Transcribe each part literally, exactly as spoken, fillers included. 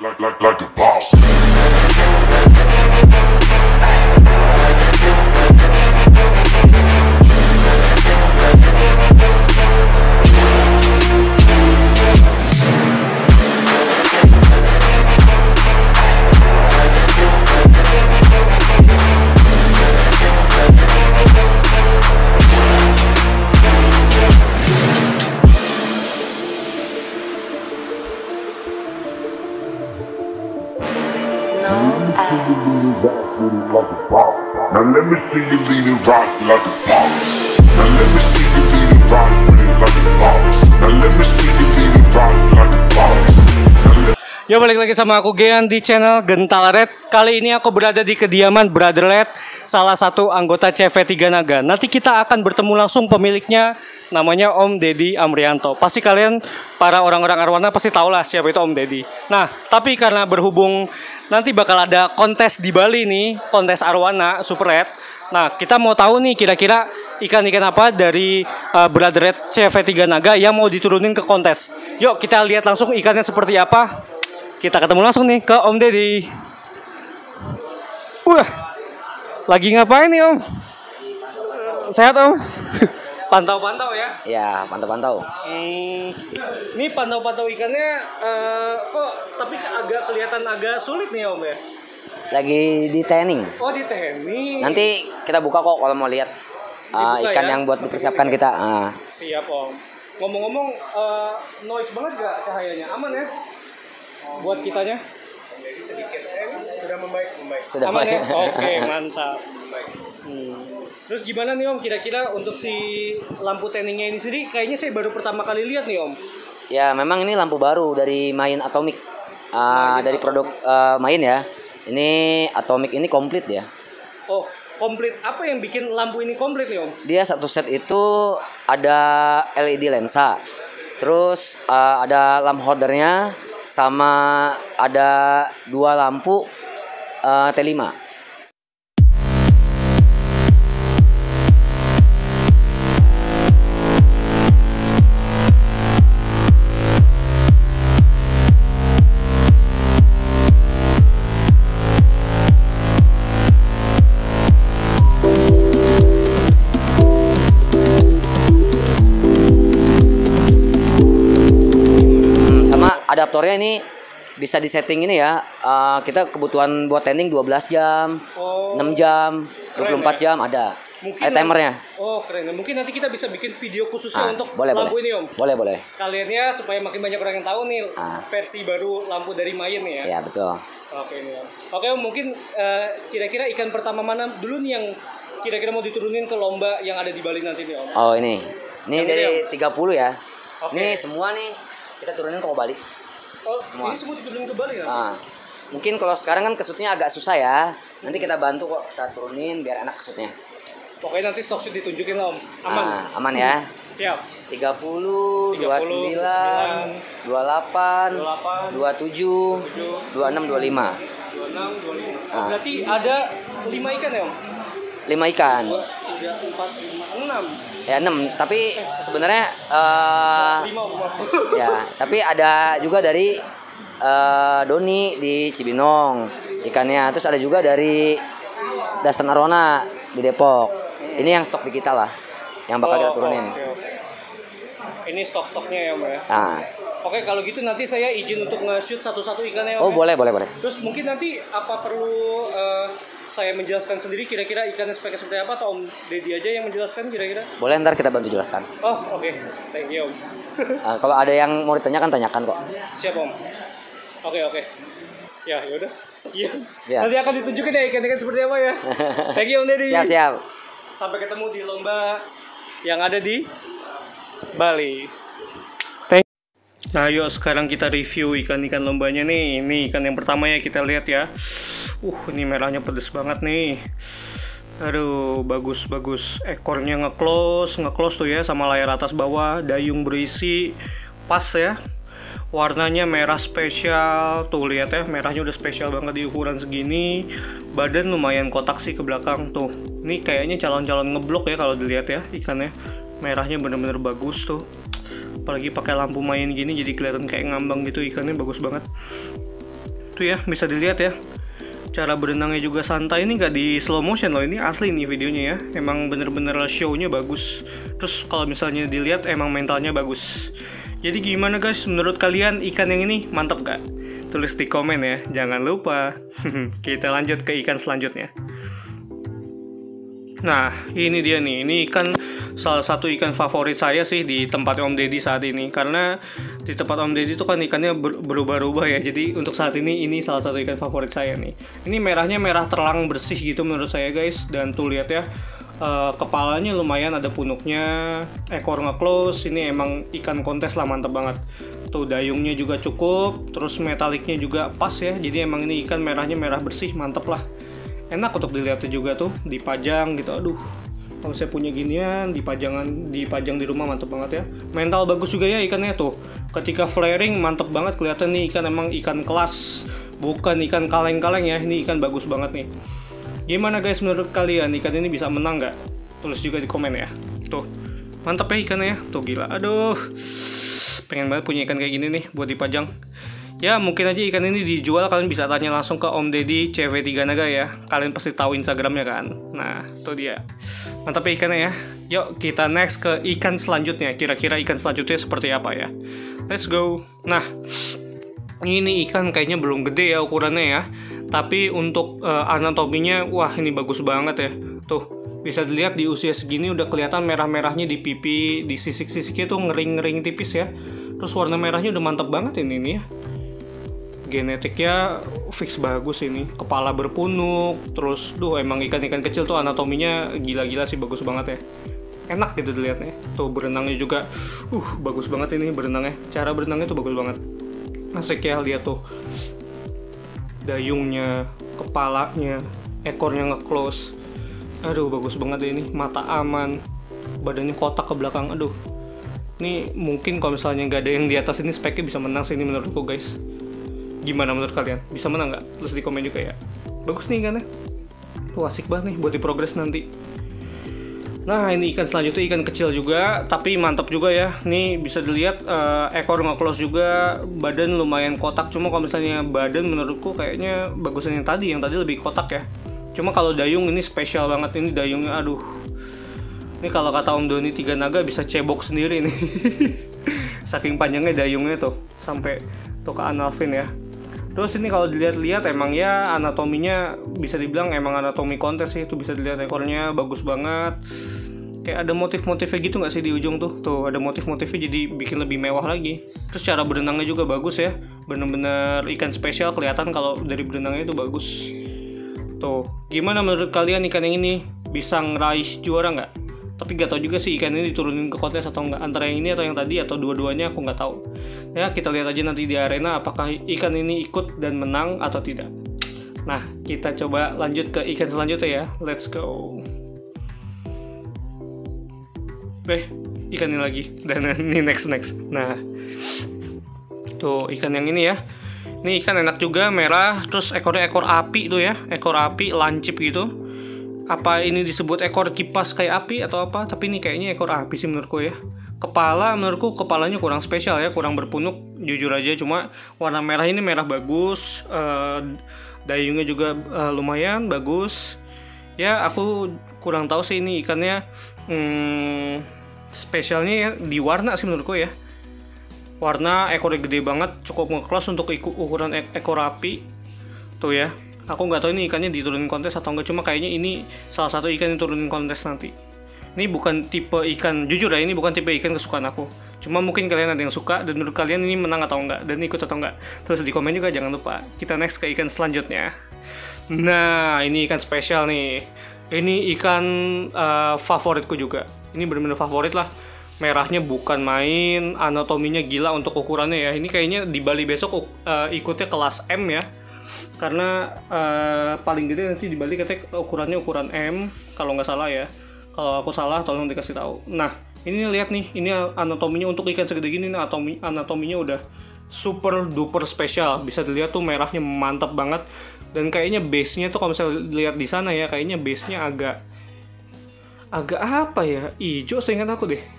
like, like, like a boss. Now let me see you lean and rock like a boss. Now let me see you lean and rock with it like a boss. Now let me see you lean and rock like a boss. Yo, balik lagi sama aku Gian di channel Gental Red. Kali ini aku berada di kediaman Brother Red, salah satu anggota C V tiga Naga. Nanti kita akan bertemu langsung pemiliknya, namanya Om Deddy Amrianto. Pasti kalian para orang-orang Arwana pasti tahu lah siapa itu Om Deddy. Nah, tapi karena berhubung nanti bakal ada kontes di Bali nih, kontes Arwana Super Red. Nah, kita mau tahu nih kira-kira ikan-ikan apa dari uh, Brother Red C V tiga Naga yang mau diturunin ke kontes. Yuk kita lihat langsung ikannya seperti apa. Kita ketemu langsung nih ke Om Deddy. Wah, lagi ngapain nih Om? Sehat Om? Pantau-pantau ya? Ya, pantau-pantau. Hmm, ini pantau-pantau ikannya uh, kok tapi agak kelihatan agak sulit nih Om ya? Lagi di tanning. Oh, di tanning. Nanti kita buka kok kalau mau lihat uh, ikan ya? Yang buat dipersiapkan kita. Uh. Siap Om. Ngomong-ngomong, uh, noise banget gak cahayanya? Aman ya? Buat kitanya? Jadi sedikit eh, sudah membaik, membaik. Sudah aman ya? baik. Oke, mantap. Hmm. Terus gimana nih Om, kira-kira untuk si lampu tanningnya ini sendiri kayaknya saya baru pertama kali lihat nih Om. Ya, memang ini lampu baru dari Main Atomic. Uh, dari produk uh, Main ya. Ini Atomic ini komplit ya. Oh, komplit. Apa yang bikin lampu ini komplit nih Om? Dia satu set itu ada L E D lensa. Terus uh, ada lamp holdernya sama ada dua lampu uh, T lima. Adaptornya ini bisa disetting ini ya. Uh, kita kebutuhan buat tanning dua belas jam, oh, enam jam, dua puluh empat ya? jam ada. Mungkin ada timernya. Oh, keren. Mungkin nanti kita bisa bikin video khususnya ah, untuk boleh, lampu boleh. ini Om. Boleh, boleh. Sekaliannya supaya makin banyak orang yang tahu nih ah. versi baru lampu dari Main nih ya. Ya, betul. Oke nih Om. Oke Om, mungkin uh, kira-kira ikan pertama mana dulu nih yang kira-kira mau diturunin ke lomba yang ada di Bali nanti nih Om? Oh, ini. Ini yang dari ini, tiga puluh ya. Okay. Ini semua nih kita turunin ke Bali. Oh, semua. Ini semua diturunin ke Bali ya? Ah. Mungkin kalau sekarang kan kesutnya agak susah ya. Nanti kita bantu kok, kita turunin biar enak kesutnya. Pokoknya nanti stok shoot ditunjukin Om. Aman. Ah, aman ya. Siap. tiga puluh, dua puluh sembilan, dua puluh delapan, dua puluh tujuh, dua puluh enam, dua puluh lima. dua puluh enam, dua puluh lima. Ah. Berarti ada lima ikan ya Om? lima ikan. dua, tiga, empat, lima, enam. Ya enam, tapi sebenarnya uh, lima Om. ya, tapi ada juga dari uh, Doni di Cibinong ikannya. Terus ada juga dari Dastan Arwana di Depok. Ini yang stok di kita lah, yang bakal oh, kita turunin. Oh, okay, okay. Ini stok-stoknya ya Om ya? Nah. Oke, kalau gitu nanti saya izin untuk nge-shoot satu-satu ikannya Om. Oh, ya? boleh, boleh, boleh. Terus mungkin nanti apa perlu uh, saya menjelaskan sendiri kira-kira ikannya speknya seperti apa atau Om Deddy aja yang menjelaskan kira-kira? Boleh, ntar kita bantu jelaskan. Oh, oke. Okay. Thank you Om. uh, kalau ada yang mau ditanyakan, tanyakan kok. Siap Om. Oke, okay, oke. Okay. Ya, yaudah. Sekian. Siap. Nanti akan ditunjukin ya ikan-ikan seperti apa ya. Thank you Om Deddy. Siap, siap. Sampai ketemu di lomba yang ada di Bali. Nah, yuk sekarang kita review ikan-ikan lombanya nih. Ini ikan yang pertama ya kita lihat ya. Uh, ini merahnya pedes banget nih. Aduh, bagus bagus. Ekornya nge-close, nge-close tuh ya sama layar atas bawah, dayung berisi pas ya. Warnanya merah spesial. Tuh lihat ya, merahnya udah spesial banget di ukuran segini. Badan lumayan kotak sih ke belakang tuh. Ini kayaknya calon-calon ngeblok ya kalau dilihat ya ikannya. Merahnya bener-bener bagus tuh. Apalagi pakai lampu main gini jadi kelihatan kayak ngambang gitu, ikannya bagus banget. tuh ya, bisa dilihat ya. Cara berenangnya juga santai, ini nggak di slow motion loh, ini asli nih videonya ya. Emang bener-bener show-nya bagus. Terus kalau misalnya dilihat emang mentalnya bagus. Jadi gimana guys, menurut kalian ikan yang ini mantap gak? Tulis di komen ya, jangan lupa. Kita lanjut ke ikan selanjutnya. Nah, ini dia nih, ini ikan salah satu ikan favorit saya sih di tempat Om Deddy saat ini. Karena di tempat Om Deddy itu kan ikannya ber berubah-ubah ya. Jadi untuk saat ini, ini salah satu ikan favorit saya nih. Ini merahnya merah terang bersih gitu menurut saya guys. Dan tuh lihat ya, uh, kepalanya lumayan ada punuknya, ekor nge-close. Ini emang ikan kontes lah, mantep banget. Tuh dayungnya juga cukup, terus metaliknya juga pas ya. Jadi emang ini ikan merahnya merah bersih, mantep lah. Enak untuk dilihatnya juga tuh, dipajang gitu. Aduh, kalau saya punya ginian, dipajangan, dipajang di rumah mantep banget ya. Mental bagus juga ya ikannya tuh. Ketika flaring mantep banget, kelihatan nih ikan emang ikan kelas, bukan ikan kaleng-kaleng ya. Ini ikan bagus banget nih. Gimana guys menurut kalian, ikan ini bisa menang nggak? Tulis juga di komen ya. Tuh, mantep ya ikannya ya. Tuh gila, aduh, pengen banget punya ikan kayak gini nih buat dipajang. Ya mungkin aja ikan ini dijual, kalian bisa tanya langsung ke Om Deddy C V tiga Naga ya. Kalian pasti tahu Instagramnya kan. Nah itu dia, mantap ya ikannya ya. Yuk kita next ke ikan selanjutnya. Kira-kira ikan selanjutnya seperti apa ya. Let's go. Nah ini ikan kayaknya belum gede ya ukurannya ya. Tapi untuk uh, anatominya, wah ini bagus banget ya. Tuh bisa dilihat di usia segini udah kelihatan merah-merahnya di pipi, di sisik-sisiknya tuh ngering-ngering tipis ya. Terus warna merahnya udah mantap banget ini nih ya. Genetiknya fix bagus ini, kepala berpunuk, terus duh emang ikan-ikan kecil tuh anatominya gila-gila sih, bagus banget ya. Enak gitu dilihatnya. Tuh berenangnya juga uh bagus banget ini berenangnya. Cara berenangnya tuh bagus banget. Asik ya, lihat tuh. Dayungnya, kepalanya, ekornya nge-close. Aduh bagus banget ini, mata aman, badannya kotak ke belakang. Aduh. Ini mungkin kalau misalnya nggak ada yang di atas ini speknya bisa menang sih ini menurutku guys. Gimana menurut kalian? Bisa menang nggak? Tulis di komen juga ya. Bagus nih ikannya. Wah asik banget nih buat di progres nanti. Nah ini ikan selanjutnya ikan kecil juga, tapi mantap juga ya. Nih bisa dilihat uh, ekor nge-close juga, badan lumayan kotak. Cuma kalau misalnya badan menurutku kayaknya bagusan yang tadi, yang tadi lebih kotak ya. Cuma kalau dayung ini spesial banget, ini dayungnya aduh. Ini kalau kata Om Doni Tiga Naga bisa cebok sendiri nih. Saking panjangnya dayungnya tuh, sampai tuh ke Analvin ya. Terus ini kalau dilihat-lihat emang ya anatominya bisa dibilang emang anatomi kontes sih. Itu bisa dilihat ekornya bagus banget. Kayak ada motif-motifnya gitu nggak sih di ujung tuh? Tuh ada motif-motifnya jadi bikin lebih mewah lagi. Terus cara berenangnya juga bagus ya. Bener-bener ikan spesial, kelihatan kalau dari berenangnya itu bagus. Tuh, gimana menurut kalian ikan yang ini? Bisa ngeraih juara nggak? Tapi gak tau juga sih ikan ini diturunin ke kontes atau enggak, antara yang ini atau yang tadi atau dua-duanya aku nggak tahu. Ya kita lihat aja nanti di arena apakah ikan ini ikut dan menang atau tidak. Nah kita coba lanjut ke ikan selanjutnya ya. Let's go. Eh ikan ini lagi, dan ini next next. Nah tuh ikan yang ini ya. Ini ikan enak juga, merah, terus ekornya ekor api tuh ya, ekor api lancip gitu. Apa ini disebut ekor kipas kayak api atau apa? Tapi ini kayaknya ekor api sih menurutku ya. Kepala menurutku kepalanya kurang spesial ya, kurang berpunuk jujur aja. Cuma warna merah ini merah bagus, uh, dayungnya juga uh, lumayan bagus. Ya aku kurang tahu sih ini ikannya hmm, spesialnya ya di warna sih menurutku ya. Warna ekornya gede banget, cukup nge-close untuk ukuran ekor api tuh ya. Aku nggak tahu ini ikannya diturunin kontes atau enggak, cuma kayaknya ini salah satu ikan yang turunin kontes nanti. Ini bukan tipe ikan, jujur ya, ini bukan tipe ikan kesukaan aku. Cuma mungkin kalian ada yang suka, dan menurut kalian ini menang atau enggak, dan ikut atau enggak. Terus di komen juga jangan lupa. Kita next ke ikan selanjutnya. Nah, ini ikan spesial nih. Ini ikan uh, favoritku juga. Ini benar-benar favorit lah. Merahnya bukan main, anatominya gila untuk ukurannya ya. Ini kayaknya di Bali besok uh, ikutnya kelas M ya. Karena uh, paling gede nanti di Bali katanya ukurannya ukuran M kalau nggak salah ya. Kalau aku salah tolong dikasih tahu. Nah ini lihat nih, ini anatominya untuk ikan segede gini, anatomi anatominya udah super duper spesial. Bisa dilihat tuh merahnya mantap banget, dan kayaknya base-nya tuh kalau misalnya lihat di sana ya, kayaknya base-nya agak agak apa ya, hijau seingat aku deh.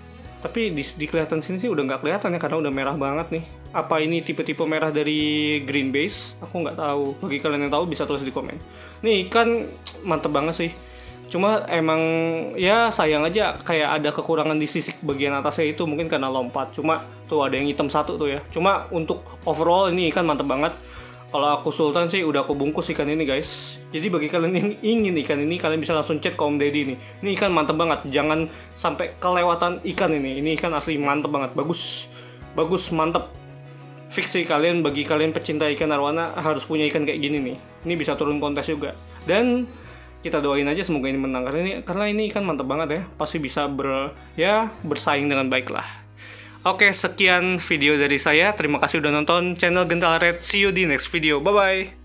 Tapi di, di kelihatan sini sih udah nggak kelihatan ya, karena udah merah banget nih. Apa ini tipe-tipe merah dari green base? Aku nggak tahu. Bagi kalian yang tahu bisa tulis di komen. Nih ikan mantep banget sih. Cuma emang ya sayang aja kayak ada kekurangan di sisik bagian atasnya itu, mungkin karena lompat. Cuma tuh ada yang hitam satu tuh ya. Cuma untuk overall ini ikan mantep banget. Kalau aku Sultan sih udah aku bungkus ikan ini guys. Jadi bagi kalian yang ingin ikan ini, kalian bisa langsung chat ke Om Deddy nih. Ini ikan mantep banget. Jangan sampai kelewatan ikan ini. Ini ikan asli mantep banget. Bagus. Bagus, mantep. Fix sih kalian, bagi kalian pecinta ikan arwana harus punya ikan kayak gini nih. Ini bisa turun kontes juga. Dan kita doain aja semoga ini menang, karena ini karena ini ikan mantep banget ya. Pasti bisa ber ya bersaing dengan baik lah. Oke, sekian video dari saya. Terima kasih udah nonton channel Gental Red. See you di next video. Bye bye.